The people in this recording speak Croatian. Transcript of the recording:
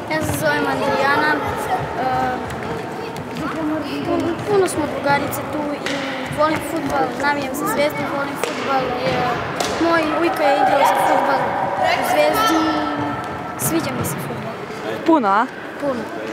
Ja se zovem Andrijana. Puno smo drugarice tu i volim fudbal, navijam za Zvezdu, volim fudbal. Moj ujka je igrao za fudbal u Zvezdi i sviđa mi se fudbal. Puno, a? Puno.